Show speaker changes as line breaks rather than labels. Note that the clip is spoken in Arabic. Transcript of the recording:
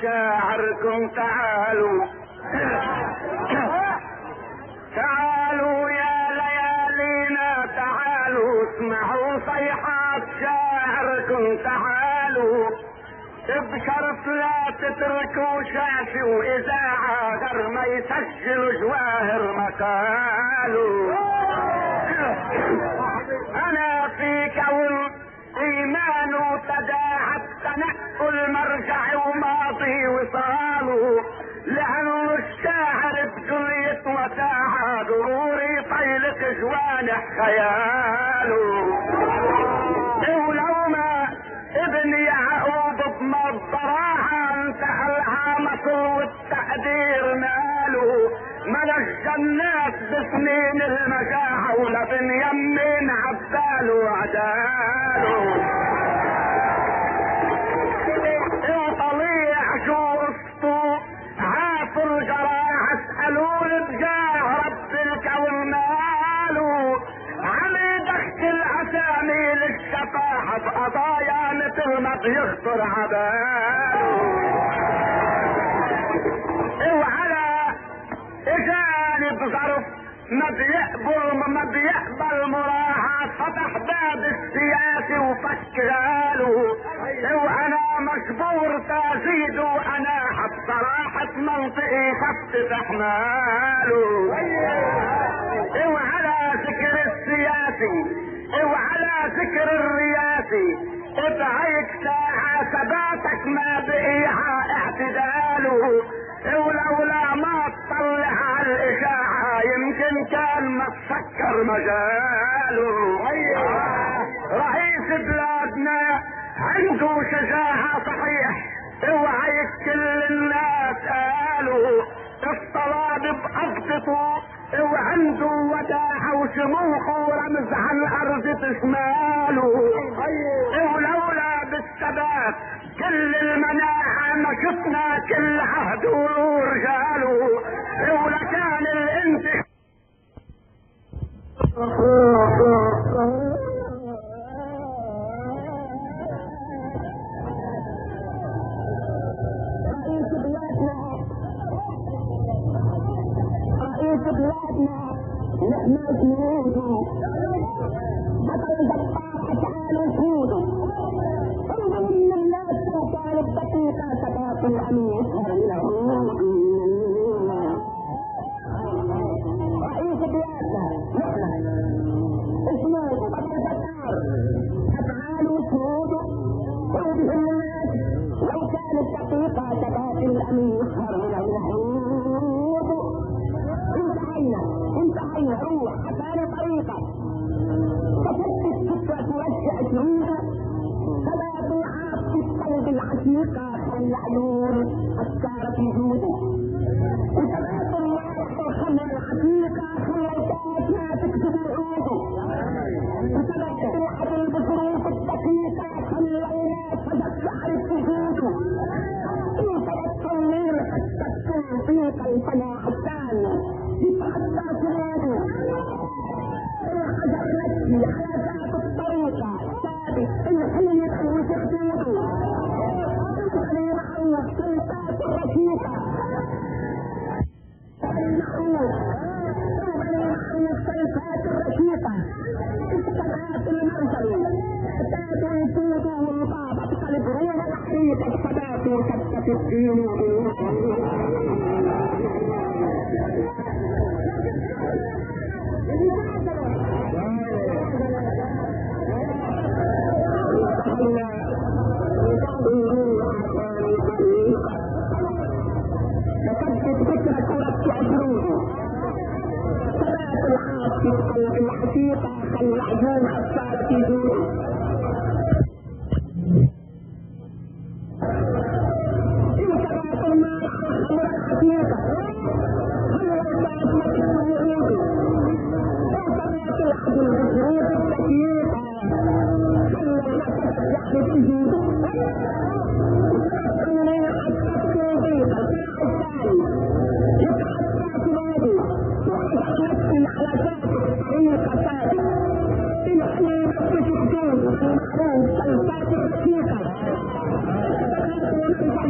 شاعركم تعالوا تعالوا يا ليالينا تعالوا اسمعوا صيحات شاعركم تعالوا بشرط لا تتركوا شاشي واذاعة غير ما يسجلوا جواهر مقالوا. انا في كون ايمان وتداعى التنقل مرجع وماضي وصاله لانه الشاعر بجلية وساعة ضروري طيلك جوانح خياله. ولو ما ابن يعقوب بمضراها انتهى مصر والتقدير ماله ملا الجنات بسنين المجاعة ولا بن يمين عباله وعداله. طليع شو قصته عاف الجراح اسألوا بجاه رب الكون ماله عم يدخل الاسامي للشفاعة في قضايا مثل ما بيخطر عباله. وعلى جانب ظرف ما بيقبل مراعاة فتح باب السياسي وفك غاله. وانا مجبور تزيد وانا بصراحة منطقي خفت احماله. وعلى ذكر السياسي وعلى ذكر الرياسي ابعيك ساعة ثباتك ما بقيها اعتداله. ولولا ما تطلع على الاشاعة يمكن كان ما تفكر مجاله. رئيس بلادنا عنده شجاعة صحيح اوعيك كل الناس قالوا الطلاب بقبضته وعنده وداعة وشموخه ورمز على الارض تشماله. ولولا بالثبات كل المناعة ما شفنا كل عهد ورجاله. ولكان الانتخاب رئيس بلادنا نحن جنوده بطل دباحة تعالوا شهوده انظر من الناس كانت دقيقة تباطل الامير رئيس بلادنا نحن اسمه بطل دباحة تعالوا شهوده وبه الناس لو كانت دقيقة تباطل الامير انتهينا روح حتى طريقة تفتش فكرة توسع شهودة فلا ضيعات في القلب العتيقة خلى عيون أفكار في جوده وثبات الواقع خلى العتيقة خلى الكاس ما تكتب عوده وثبات الحبل بظروف الدقيقة خلى الناس فجأة تعرف وجوده انتبت تنمير حتى توفيق الفلاح الثاني حتى تنادي الحجر نفسي على ذات الطريقة ثابت الحين يخوف حدوده الخليل معروف سلطات الرشيقة المعروف سلطات الرشيقة الثبات المنزلي ثبات وجوده ومطابقة البروح الحقيقة الثبات وثبت الدين تثبت فكرة ربك عبروه ثبات العاصف الحقيقة خلى عجون أثار في جوده ثبات المال على خمر الحقيقة خلى الناس مكتوب وعوده ثبات العدل بظروف الدقيقة خلى الناس تحدث في جوده المعروف سلطات الرشيقة